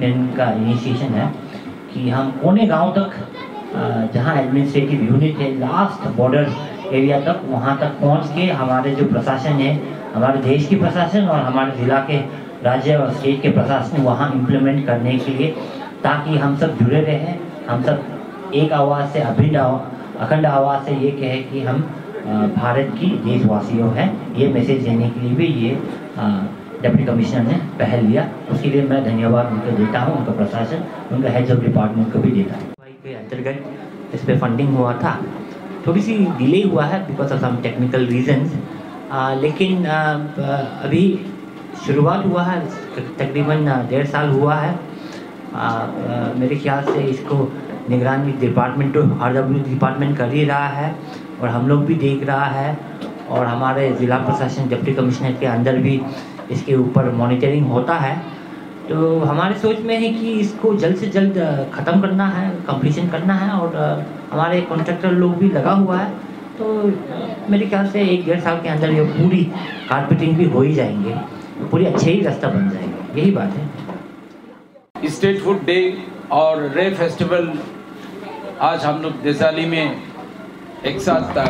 Department का initiation है कि हम कोने गांव तक जहां एडमिनिस्ट्रेटिव यूनिट है लास्ट बॉर्डर एरिया तक वहां तक पहुंच के हमारे जो प्रशासन है, हमारे देश की प्रशासन और हमारे ज़िला के राज्य और स्टेट के प्रशासन वहाँ इम्प्लीमेंट करने के लिए, ताकि हम सब जुड़े रहें, हम सब एक आवाज़ से अखंड आवाज़ से ये कहे कि हम भारत की देशवासियों हैं। ये मैसेज देने के लिए भी ये डिप्टी कमिश्नर ने पहल लिया। उसके लिए मैं धन्यवाद उनको देता हूँ, उनका प्रशासन, उनका हेड्स ऑफ डिपार्टमेंट को भी देता हूँ। के अंतर्गत इस पर फंडिंग हुआ था, थोड़ी सी डिले हुआ है because of some technical reasons, लेकिन अभी शुरुआत हुआ है, तकरीबन 1.5 साल हुआ है। मेरे ख्याल से इसको निगरानी डिपार्टमेंट RW डिपार्टमेंट कर ही रहा है और हम लोग भी देख रहा है, और हमारे ज़िला प्रशासन डिप्टी कमिश्नर के अंदर भी इसके ऊपर मॉनिटरिंग होता है। तो हमारे सोच में है कि इसको जल्द से जल्द ख़त्म करना है, कंप्लीशन करना है, और हमारे कॉन्ट्रैक्टर लोग भी लगा हुआ है। तो मेरे ख्याल से 1-1.5 साल के अंदर ये पूरी कारपेटिंग भी हो ही जाएंगे, तो पूरी अच्छे ही रास्ता बन जाएंगे, यही बात है। स्टेट फूड डे और रे फेस्टिवल आज हम लोग देसाली में एक साथ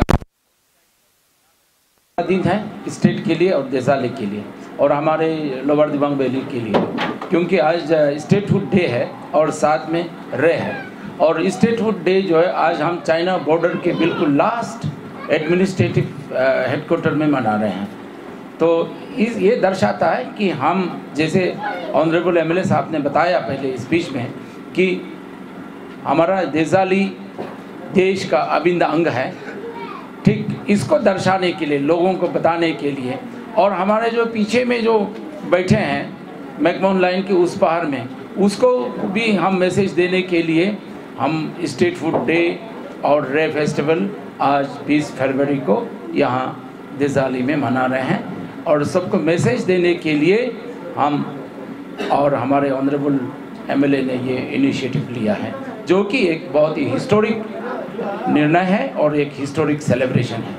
दिन है, स्टेट के लिए और देसाली के लिए और हमारे लोअर दिबांग वैली के लिए, क्योंकि आज स्टेट फूड डे है और साथ में रे है। और स्टेट फूड डे जो है आज हम चाइना बॉर्डर के बिल्कुल लास्ट एडमिनिस्ट्रेटिव हेडक्वार्टर में मना रहे हैं। तो ये दर्शाता है कि हम, जैसे ऑनरेबल MLA साहब ने बताया पहले स्पीच में, कि हमारा देसाली देश का अभिन्न अंग है, ठीक, इसको दर्शाने के लिए, लोगों को बताने के लिए। और हमारे जो पीछे में जो बैठे हैं मैकमोहन लाइन के उस पार में, उसको भी हम मैसेज देने के लिए हम स्टेट फूड डे और रे फेस्टिवल आज 20 फरवरी को यहाँ देसाली में मना रहे हैं। और सबको मैसेज देने के लिए हम और हमारे ऑनरेबल MLA ने ये इनिशिएटिव लिया है, जो कि एक बहुत ही हिस्टोरिक निर्णय है और एक हिस्टोरिक सेलिब्रेशन है।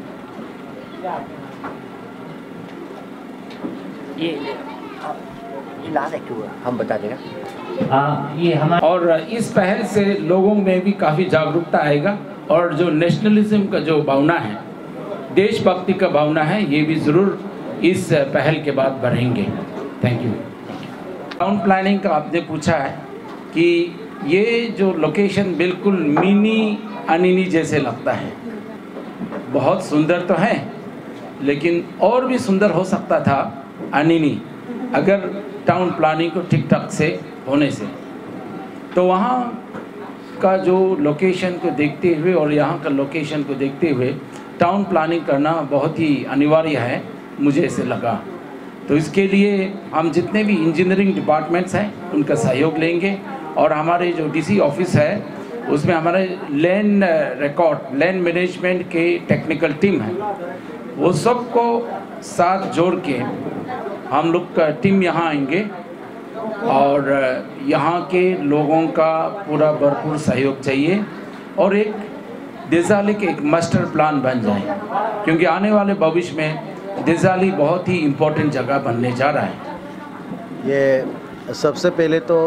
ये लास्ट एक्टिव हम बता देगा। ये हमारा, और इस पहल से लोगों में भी काफ़ी जागरूकता आएगा, और जो नेशनलिज्म का जो भावना है, देशभक्ति का भावना है, ये भी ज़रूर इस पहल के बाद बढ़ेंगे। Thank you. टाउन प्लानिंग का आपने पूछा है कि ये जो लोकेशन बिल्कुल मिनी अनिनी जैसे लगता है, बहुत सुंदर तो है, लेकिन और भी सुंदर हो सकता था अनिनी अगर टाउन प्लानिंग को ठीक ठाक से होने से। तो वहाँ का जो लोकेशन को देखते हुए और यहाँ का लोकेशन को देखते हुए टाउन प्लानिंग करना बहुत ही अनिवार्य है, मुझे ऐसे लगा। तो इसके लिए हम जितने भी इंजीनियरिंग डिपार्टमेंट्स हैं उनका सहयोग लेंगे, और हमारे जो DC ऑफिस है उसमें हमारे लैंड रिकॉर्ड, लैंड मैनेजमेंट के टेक्निकल टीम है, वो सबको साथ जोड़ के हम लोग का टीम यहाँ आएंगे और यहाँ के लोगों का पूरा भरपूर सहयोग चाहिए और एक देसाली के एक मास्टर प्लान बन जाए, क्योंकि आने वाले भविष्य में देसाली बहुत ही इम्पोर्टेंट जगह बनने जा रहा है। ये सबसे पहले तो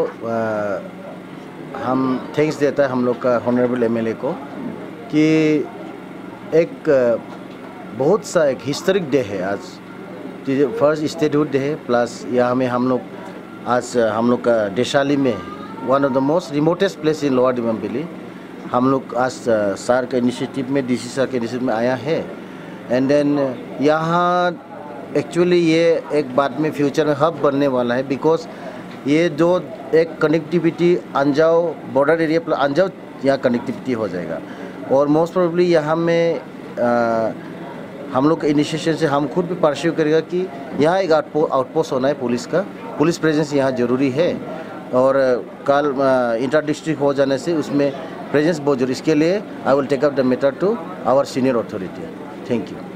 हम थैंक्स देता है हम लोग का ऑनरेबल MLA को कि एक बहुत सा एक हिस्टोरिक डे है आज, फर्स्ट स्टेटहुड डे है, प्लस यहाँ में हम लोग आज हम लोग का देसाली में one of the most remotest place in lower Dibang valley हम लोग आज सर के इनिशिएटिव में, DC सर के इनिशिएटिव में आया है। एंड देन यहाँ एक्चुअली ये एक बाद में फ्यूचर में हब बनने वाला है, बिकॉज ये जो एक connectivity Anjaw border area plus Anjaw यहाँ कनेक्टिविटी हो जाएगा। और मोस्ट प्रोबेबली यहाँ में हम लोग के इनिशिएशन से हम खुद भी परस्यू करेगा कि यहाँ एक आउटपोस्ट होना है पुलिस का, पुलिस प्रेजेंस यहाँ ज़रूरी है। और कल इंटर डिस्ट्रिक्ट हो जाने से उसमें प्रेजेंस बहुत जरूरी, इसके लिए I will take up the matter to our senior authority. Thank you.